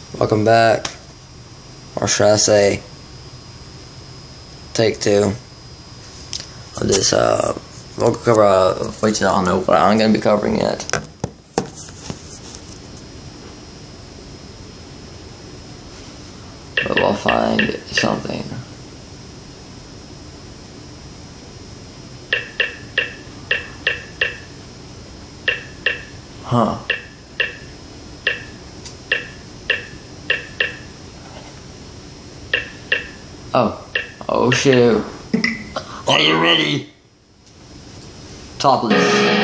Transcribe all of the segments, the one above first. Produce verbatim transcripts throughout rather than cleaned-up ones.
Welcome back, or should I say, take two of this. Uh, we'll cover. Uh, which I don't know what I'm gonna be covering yet. But we'll find something. Huh. Oh. Oh shoot. Are you ready? Topless.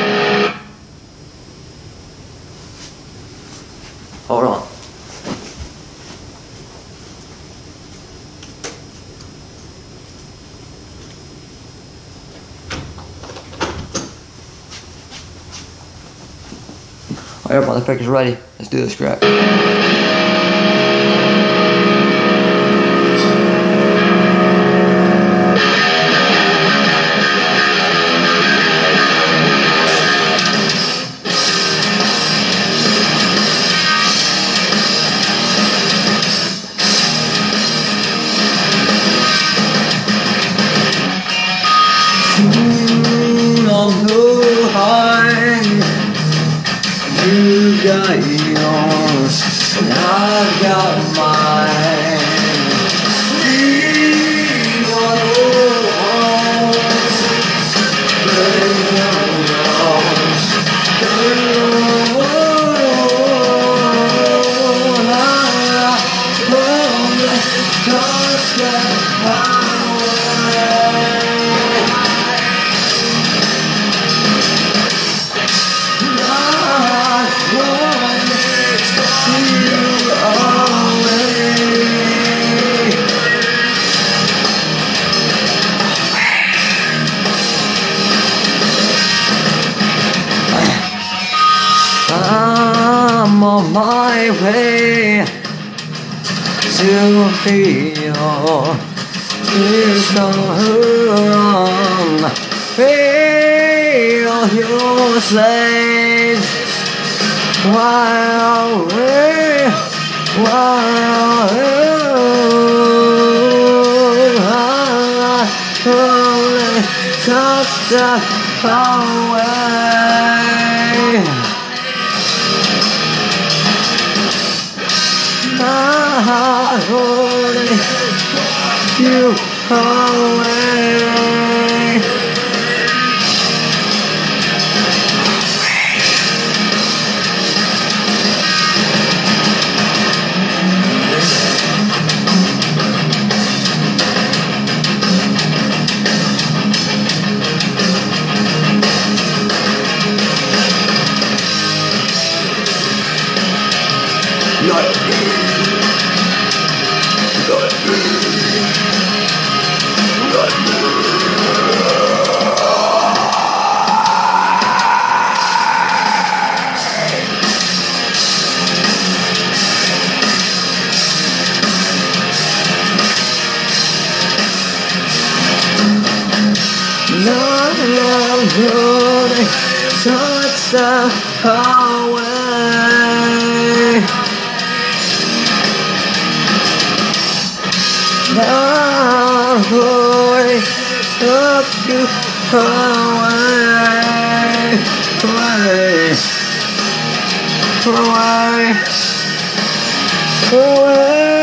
Hold on. Alright, motherfuckers, ready. Let's do this crap. You got yours, and I got mine. We are yours, they are yours. I'm on my way to feel this wrong. Feel your slaves while we, while we only touch the away. I holding you away. Not really touch the hallway. Not really touch you away, away, away, away.